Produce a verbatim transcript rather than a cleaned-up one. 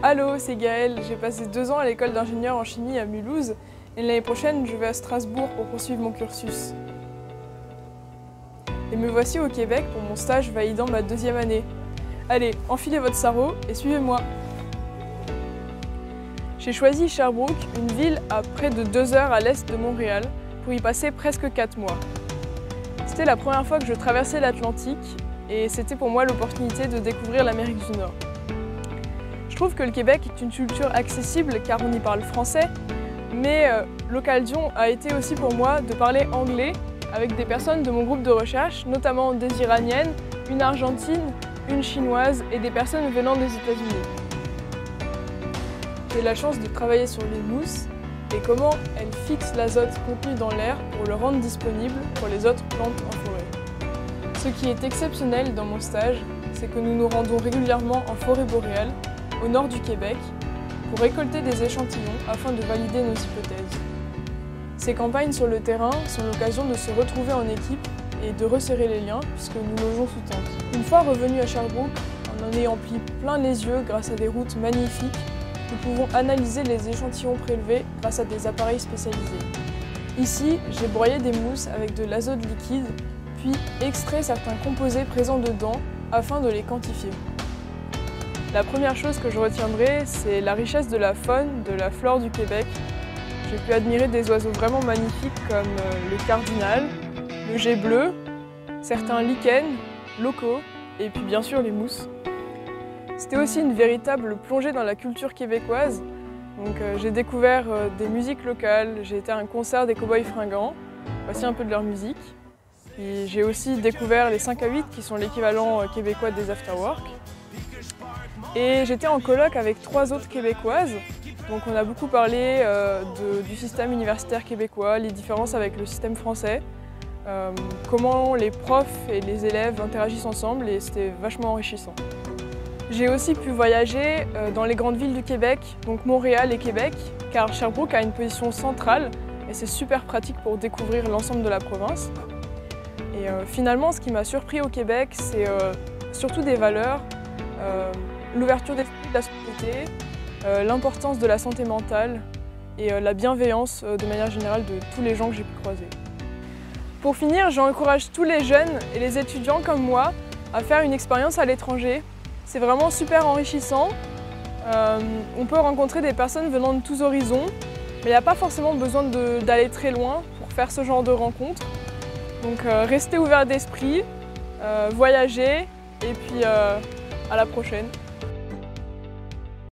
Allô, c'est Gaëlle, j'ai passé deux ans à l'école d'ingénieur en chimie à Mulhouse et l'année prochaine je vais à Strasbourg pour poursuivre mon cursus. Et me voici au Québec pour mon stage validant ma deuxième année. Allez, enfilez votre sarrau et suivez-moi. J'ai choisi Sherbrooke, une ville à près de deux heures à l'est de Montréal, pour y passer presque quatre mois. C'était la première fois que je traversais l'Atlantique et c'était pour moi l'opportunité de découvrir l'Amérique du Nord. Je trouve que le Québec est une culture accessible car on y parle français, mais euh, l'occasion a été aussi pour moi de parler anglais avec des personnes de mon groupe de recherche, notamment des Iraniennes, une Argentine, une Chinoise et des personnes venant des États-Unis. J'ai la chance de travailler sur les mousses et comment elles fixent l'azote contenu dans l'air pour le rendre disponible pour les autres plantes en forêt. Ce qui est exceptionnel dans mon stage, c'est que nous nous rendons régulièrement en forêt boréale, au nord du Québec, pour récolter des échantillons afin de valider nos hypothèses. Ces campagnes sur le terrain sont l'occasion de se retrouver en équipe et de resserrer les liens puisque nous logeons sous tente. Une fois revenus à Sherbrooke, en en ayant pris plein les yeux grâce à des routes magnifiques, nous pouvons analyser les échantillons prélevés grâce à des appareils spécialisés. Ici, j'ai broyé des mousses avec de l'azote liquide, puis extrait certains composés présents dedans afin de les quantifier. La première chose que je retiendrai, c'est la richesse de la faune, de la flore du Québec. J'ai pu admirer des oiseaux vraiment magnifiques comme le cardinal, le jet bleu, certains lichens locaux et puis bien sûr les mousses. C'était aussi une véritable plongée dans la culture québécoise. Donc euh, j'ai découvert euh, des musiques locales, j'ai été à un concert des Cowboys Fringants, voici un peu de leur musique. Puis j'ai aussi découvert les cinq à huit qui sont l'équivalent québécois des afterwork. Et j'étais en colloque avec trois autres québécoises, donc on a beaucoup parlé euh, de, du système universitaire québécois, les différences avec le système français, euh, comment les profs et les élèves interagissent ensemble et c'était vachement enrichissant. J'ai aussi pu voyager euh, dans les grandes villes du Québec, donc Montréal et Québec, car Sherbrooke a une position centrale et c'est super pratique pour découvrir l'ensemble de la province. Et euh, finalement, ce qui m'a surpris au Québec, c'est euh, surtout des valeurs, euh, l'ouverture d'esprit de la société, euh, l'importance de la santé mentale et euh, la bienveillance euh, de manière générale de tous les gens que j'ai pu croiser. Pour finir, j'encourage tous les jeunes et les étudiants comme moi à faire une expérience à l'étranger. C'est vraiment super enrichissant. Euh, on peut rencontrer des personnes venant de tous horizons, mais il n'y a pas forcément besoin d'aller très loin pour faire ce genre de rencontres. Donc euh, restez ouverts d'esprit, euh, voyagez et puis euh, à la prochaine.